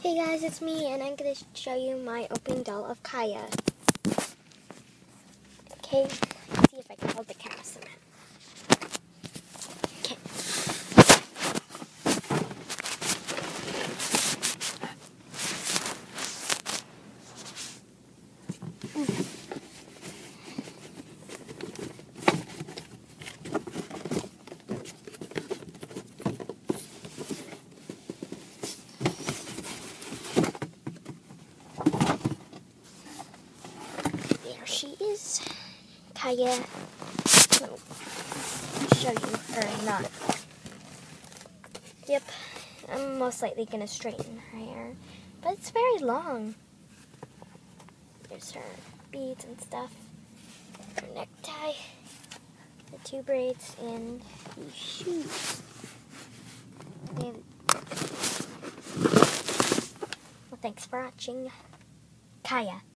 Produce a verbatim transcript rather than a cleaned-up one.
Hey guys, it's me, and I'm going to show you my opening doll of Kaya. Okay, let's see if I can hold the camera somehow. Okay. There she is, Kaya. Let me show you her knot. Yep, I'm most likely going to straighten her hair, but it's very long. There's her beads and stuff, her necktie, the two braids, and the shoes. And well, thanks for watching. Kaya.